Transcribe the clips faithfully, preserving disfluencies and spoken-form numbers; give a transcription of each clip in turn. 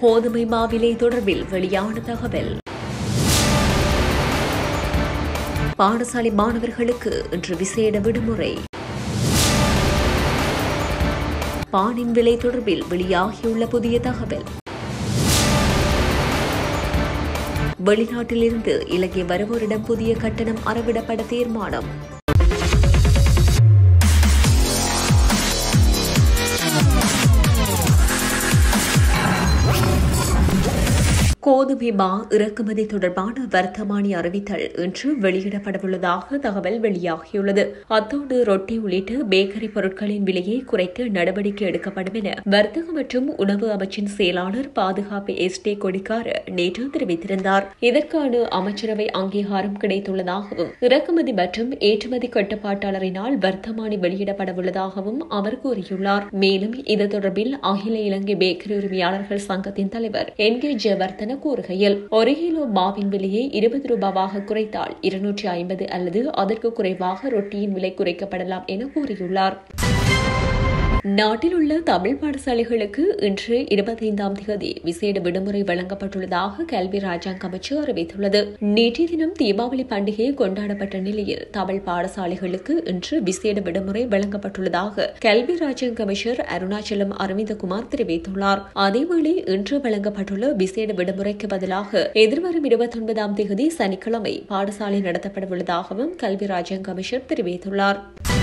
கோதுமை மாவிலை தொடர்பில் வெளியான தகவல். பாடசாலை மாணவர்களுக்கு இன்று விசேட விடுமுறை. பானின் விலை தொடர்பில் வெளியாகியுள்ள புதிய தகவல். வெளிநாட்டிலிருந்து இலங்கை வருவோரிடம் புதிய கட்டணம் அறவிடப்பட தீர்மானம். கோதுமை மா இறக்குமதி தொடர்பான வர்த்தமானி அறிவித்தல் இன்று வெளியிடப்படவுள்ளதாக தகவல் வெளியாகியுள்ளது. அத்தோடு ரொட்டி உள்ளிட்ட பேக்கரி பொருட்களின் விலையை குறைக்க நடவடிக்கை எடுக்கப்படும் என வர்த்தக மற்றும் உணவு அமைச்சின் செயலாளர் பாதுகாப்பு எஸ் டி கொடிக்கார நேற்று தெரிவித்திருந்தார். இதற்கான அமைச்சரவை அங்கீகாரம் கிடைத்துள்ளதாகவும் இறக்குமதி மற்றும் ஏற்றுமதி கட்டுப்பாட்டாளரினால் வர்த்தமானி வெளியிடப்படவுள்ளதாகவும் அவர் கூறியுள்ளார். மேலும் இது தொடர்பில் அகில இலங்கை பேக்கரி உரிமையாளர்கள் சங்கத்தின் தலைவர் என் கே ஜெயவர்தன கூறுகையில், ஒரு கிலோ மாவின் விலையை இருபது ரூபாவாக குறைத்தால் இருநூற்றி ஐம்பது அல்லது அதற்கு குறைவாக ரொட்டியின் விலை குறைக்கப்படலாம் என கூறியுள்ளார். நாட்டில் உள்ள தமிழ் பாடசாலைகளுக்கு இன்று இருபத்தைந்தாம் தேதி விசேட விடுமுறை வழங்கப்பட்டுள்ளதாக கல்வி ராஜாங்க அமைச்சு அறிவித்துள்ளது. நேற்றைய தினம் தீபாவளி பண்டிகை கொண்டாடப்பட்ட நிலையில் தமிழ் பாடசாலைகளுக்கு இன்று விசேட விடுமுறை வழங்கப்பட்டுள்ளதாக கல்வி ராஜாங்க அமைச்சர் அருணாச்சலம் அரவிந்தகுமார் தெரிவித்துள்ளார். அதேவேளை இன்று வழங்கப்பட்டுள்ள விசேட விடுமுறைக்கு பதிலாக எதிர்வரும் இருபத்தி ஒன்பதாம் தேதி சனிக்கிழமை பாடசாலை நடத்தப்படவுள்ளதாகவும் கல்வி ராஜாங்க அமைச்சர் தெரிவித்துள்ளார்.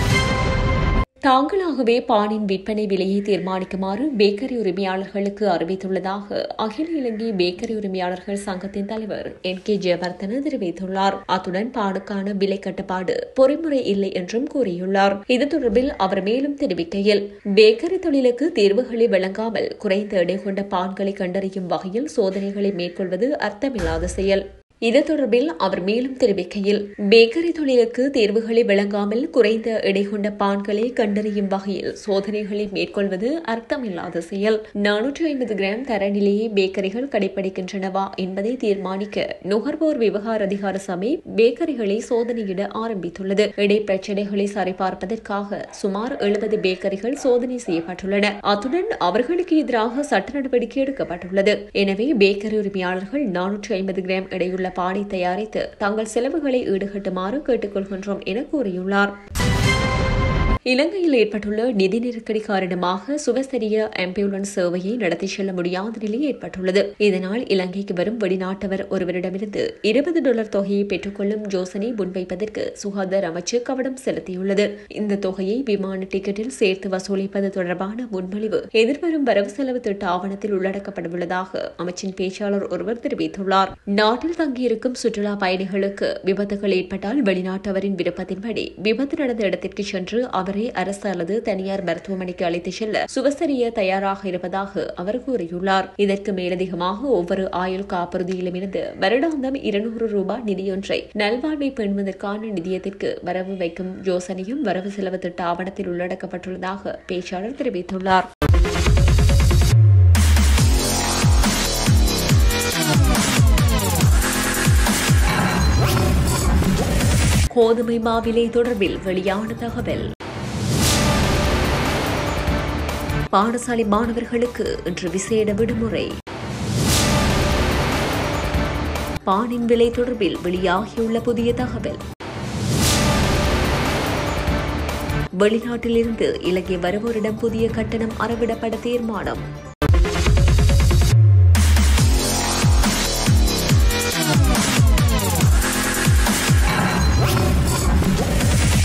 தாங்களாகவே பானின் விற்பனை விலையை தீர்மானிக்குமாறு பேக்கரி உரிமையாளர்களுக்கு அறிவித்துள்ளதாக அகில இலங்கை பேக்கரி உரிமையாளர்கள் சங்கத்தின் தலைவர் என் கே ஜெயவர்தன தெரிவித்துள்ளார். அத்துடன் பானுக்கான விலை கட்டுப்பாடு பொறிமுறை இல்லை என்றும் கூறியுள்ளார். இது தொடர்பில் அவர் மேலும் தெரிவிக்கையில், பேக்கரி தொழிலுக்கு தீர்வுகளை வழங்காமல் குறைந்த எடை கொண்ட பான்களை கண்டறியும் வகையில் சோதனைகளை மேற்கொள்வது அர்த்தமில்லாத செயல். இது தொடர்பில் அவர் மேலும் தெரிவிக்கையில், பேக்கரி தொழிலுக்கு தேர்வுகளை வழங்காமல் குறைந்த எடை கொண்ட பான்களை கண்டறியும் வகையில் சோதனைகளை மேற்கொள்வது அர்த்தமில்லாத செயல். நானூற்றி ஐம்பது கிராம் தரநிலையை பேக்கரிகள் கடைபிடிக்கின்றனவா என்பதை தீர்மானிக்க நுகர்வோர் விவகார அதிகார சபை பேக்கரிகளை சோதனையிட ஆரம்பித்துள்ளது. இடை பிரச்சினைகளை சரிபார்ப்பதற்காக சுமார் எழுபது பேக்கரிகள் சோதனை செய்யப்பட்டுள்ளன. அத்துடன் அவர்களுக்கு எதிராக சட்ட நடவடிக்கை எடுக்கப்பட்டுள்ளது. எனவே பேக்கரி உரிமையாளர்கள் நானூற்றி ஐம்பது கிராம் எடையுள்ள பானை தயாரித்து தங்கள் செலவுகளை ஈடுகட்டுமாறு கேட்டுக் கொள்கின்றோம் என கூறியுள்ளார். இலங்கையில் ஏற்பட்டுள்ள நிதி நெருக்கடி காரணமாக சுவசரிய ஆம்புலன்ஸ் சேவையை நடத்தி செல்ல முடியாத நிலை ஏற்பட்டுள்ளது. இதனால் இலங்கைக்கு வரும் வெளிநாட்டவர் ஒருவரிடமிருந்து இருபது டாலர் தொகையை பெற்றுக்கொள்ளும் யோசனை முன்வைப்பதற்கு சுகாதார அமைச்சு கவனம் செலுத்தியுள்ளது. இந்த தொகையை விமான டிக்கெட்டில் சேர்த்து வசூலிப்பது தொடர்பான முன்மொழிவு எதிர்வரும் வரவு செலவு திட்ட ஆவணத்தில் உள்ளடக்கப்படவுள்ளதாக அமைச்சின் பேச்சாளர் ஒருவர் தெரிவித்துள்ளார். நாட்டில் தங்கியிருக்கும் சுற்றுலா பயணிகளுக்கு விபத்துகள் ஏற்பட்டால் வெளிநாட்டவரின் விருப்பத்தின்படி விபத்து நடந்த இடத்திற்கு சென்று அவர் அரசு அல்லது தனியார் மருத்துவமனைக்கு அழைத்து செல்ல சுவசரிய தயாராக இருப்பதாக அவர் கூறியுள்ளார். இதற்கு மேலதிகமாக ஒவ்வொரு ஆயுள் காப்புறுதியிலும் இருந்து வருடாந்தம் இருநூறு ரூபாய் நிதியொன்றை நல்வாழ்வை பெறுவதற்கான நிதியத்திற்கு வரவு வைக்கும் யோசனையும் வரவு செலவு திட்ட ஆவணத்தில் உள்ளடக்கப்பட்டுள்ளதாக பேச்சாளர் தெரிவித்துள்ளார். கோதுமை மாவிலை தொடர்பில் வெளியான தகவல். பாடசாலை மாணவர்களுக்கு இன்று விசேட விடுமுறை. பானின் விலை தொடர்பில் வெளியாகியுள்ள புதிய தகவல். வெளிநாட்டிலிருந்து இலங்கை வருவோரிடம் புதிய கட்டணம் அறவிடப்பட தீர்மானம்.